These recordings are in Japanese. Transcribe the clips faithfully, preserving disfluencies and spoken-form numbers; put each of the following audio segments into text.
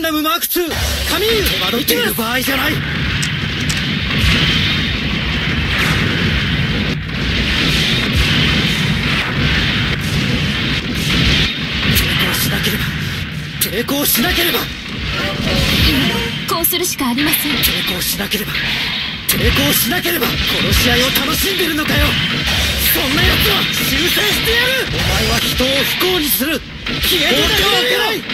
ンダムマークツー、カミーユ、手間取っている場合じゃない。抵抗しなければ、 こうするしかありません。 抵抗しなければ、抵抗しなければ、この試合を楽しんでるのかよ。そんな奴は修正してやる。お前は人を不幸にする。消えてだけはいけない。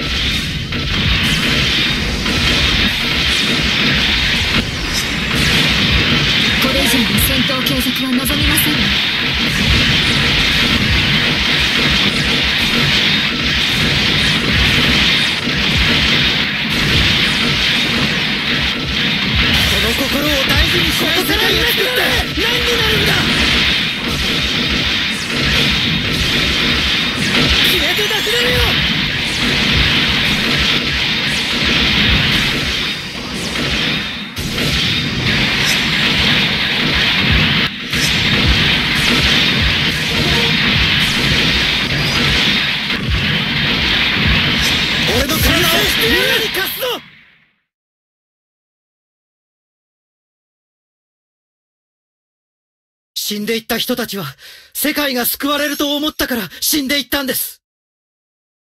これ以上の戦闘継続は望みませんわ。 心を大事にしない世界を作って何になるんだ。消えてなくなるよ。俺の体をみんなに貸すぞ。死んでいった人たちは世界が救われると思ったから死んでいったんです。